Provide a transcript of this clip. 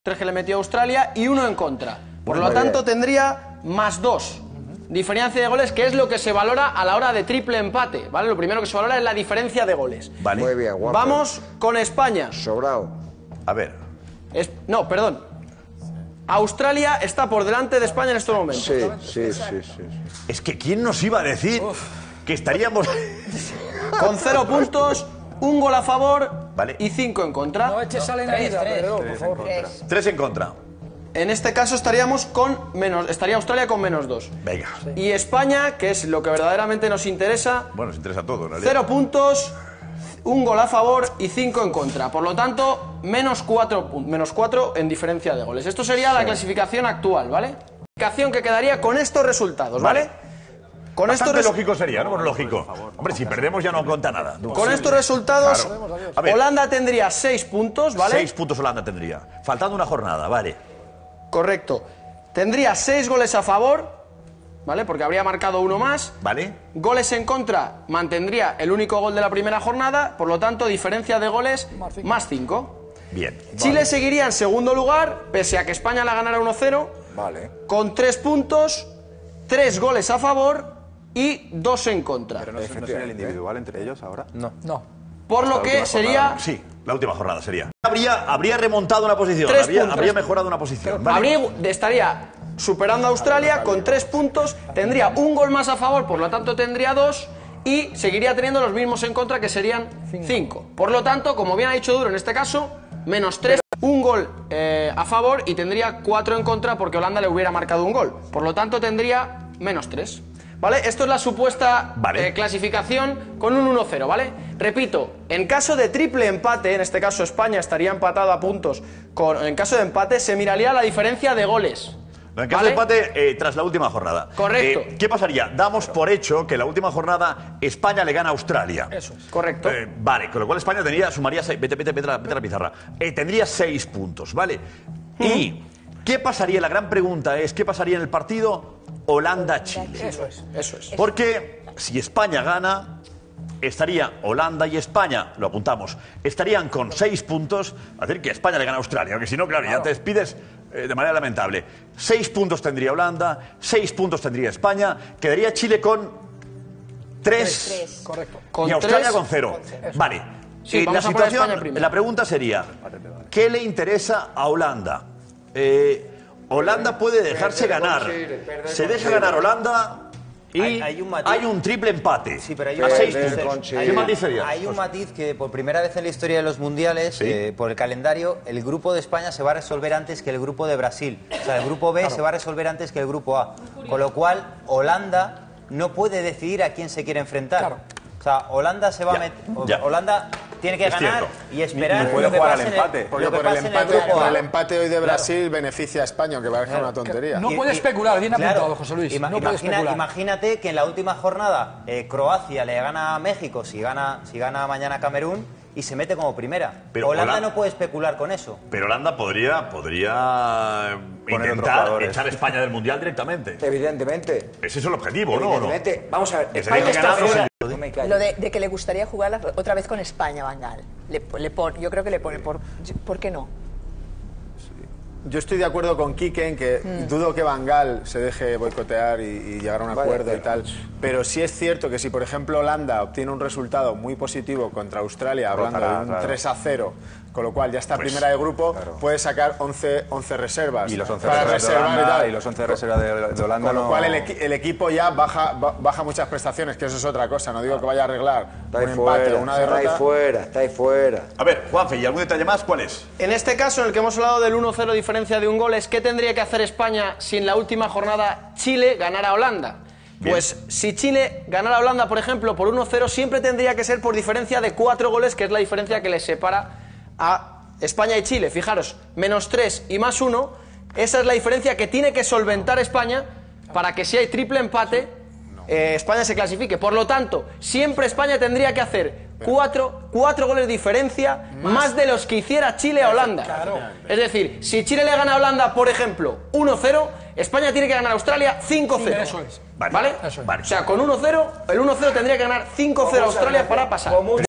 3 que le metió Australia y 1 en contra. Por lo tanto, tendría más 2. Diferencia de goles, que es lo que se valora a la hora de triple empate, ¿vale? Lo primero que se valora es la diferencia de goles. Vale. Muy bien, guapo. Vamos con España. Sobrado. A ver. No, perdón. Australia está por delante de España en estos momentos. Sí. Es que ¿quién nos iba a decir que estaríamos... Con 0 puntos, 1 gol a favor, vale, y 5 en contra. No eches sal en la vida, pero por favor. 3 en contra. En este caso estaríamos con estaría Australia con menos 2. Venga. Y España, que es lo que verdaderamente nos interesa, Bueno, nos interesa todo, en realidad. 0 puntos, 1 gol a favor y 5 en contra. Por lo tanto, menos 4 en diferencia de goles. Esto sería la clasificación actual, ¿vale? Clasificación que quedaría con estos resultados, ¿vale? Con Bastante lógico sería, ¿no? Bueno, lógico. Hombre, si perdemos ya no cuenta nada. Con estos resultados, A Holanda tendría 6 puntos, ¿vale? 6 puntos Holanda tendría. Faltando una jornada, vale. Correcto. Tendría 6 goles a favor, ¿vale? Porque habría marcado 1 más. Vale. Goles en contra, mantendría el único gol de la primera jornada, por lo tanto, diferencia de goles más 5. Bien. Chile seguiría en segundo lugar, pese a que España la ganara 1-0, con 3 puntos, 3 goles a favor y 2 en contra. Pero no sería el individual entre ellos ahora. No. Por lo que sería... Sí, la última jornada sería. Habría remontado una posición, 3 puntos. habría mejorado una posición. Vale. Estaría superando a Australia con 3 puntos, tendría 1 gol más a favor, por lo tanto tendría 2 y seguiría teniendo los mismos en contra, que serían 5. Por lo tanto, como bien ha dicho Duro en este caso, menos 3, 1 gol a favor y tendría 4 en contra porque Holanda le hubiera marcado 1 gol. Por lo tanto tendría menos 3. ¿Vale? Esto es la supuesta clasificación con un 1-0, ¿vale? Repito, en caso de triple empate, en este caso España estaría empatado a puntos, en caso de empate se miraría la diferencia de goles. En caso de empate, tras la última jornada. Correcto. ¿Qué pasaría? Damos por hecho que en la última jornada España le gana a Australia. Eso es. Correcto. Vale, con lo cual España sumaría 6. Vete a la pizarra. Tendría 6 puntos, ¿vale? ¿Y qué pasaría? La gran pregunta es, ¿qué pasaría en el partido Holanda-Chile? Eso es. Porque si España gana, estaría Holanda y España, lo apuntamos, estarían con 6 puntos. Es decir, que España le gana a Australia, porque si no, claro, ya te despides de manera lamentable. 6 puntos tendría Holanda, 6 puntos tendría España, quedaría Chile con 3. Correcto. Y Australia con 0. Vale. Sí, La vamos a poner España situación, primero. la pregunta sería, ¿qué le interesa a Holanda? Holanda puede dejarse ganar. Se deja ganar Holanda y hay un triple empate. Sí, pero hay a un 6 matiz. puntos. ¿Qué matiz sería? Hay un matiz que por primera vez en la historia de los mundiales, por el calendario, el grupo de España se va a resolver antes que el grupo de Brasil. O sea, el grupo B se va a resolver antes que el grupo A. Con lo cual, Holanda no puede decidir a quién se quiere enfrentar. O sea, Holanda se va a meter. Holanda tiene que ganar y esperar. Puede jugar al empate. Porque por el empate hoy de Brasil beneficia a España, aunque parezca una tontería. No puede especular, bien apuntado, José Luis. No puede especular. Imagínate que en la última jornada Croacia le gana a México si gana mañana Camerún y se mete como primera. Pero Holanda no puede especular con eso. Pero Holanda podría intentar echar a España del Mundial directamente. Evidentemente. Ese es el objetivo, ¿no? Evidentemente. Vamos a ver. Que se deje ganar, Lo de que le gustaría jugar otra vez con España, Van Gaal. Yo creo que le pone. ¿Por qué no? Yo estoy de acuerdo con Quique en que dudo que Van Gaal se deje boicotear y llegar a un acuerdo y tal. Pero sí es cierto que si, por ejemplo, Holanda obtiene un resultado muy positivo contra Australia, hablando de un 3-0, con lo cual ya está primera de grupo, puede sacar 11 reservas. Y los 11 para reservas de reservar Holanda, y tal. y los 11 reservas de Holanda. Con lo cual el equipo ya baja muchas prestaciones, que eso es otra cosa. No digo que vaya a arreglar un empate o una derrota. Está ahí fuera. A ver, Juanfe, ¿y algún detalle más? ¿Cuál es? En este caso, en el que hemos hablado del 1-0 diferencia de un gol, es ¿qué tendría que hacer España si en la última jornada Chile ganara a Holanda? Bien. Pues si Chile ganara a Holanda, por ejemplo, por 1-0, siempre tendría que ser por diferencia de 4 goles, que es la diferencia que les separa a España y Chile. Fijaros, menos 3 y más 1, esa es la diferencia que tiene que solventar España para que si hay triple empate, España se clasifique. Por lo tanto, siempre España tendría que hacer 4 goles de diferencia más de los que hiciera Chile a Holanda. Claro. Es decir, si Chile le gana a Holanda, por ejemplo, 1-0, España tiene que ganar a Australia 5-0. Eso es. ¿Vale? Eso es. O sea, con 1-0, el 1-0 tendría que ganar 5-0 a Australia para pasar.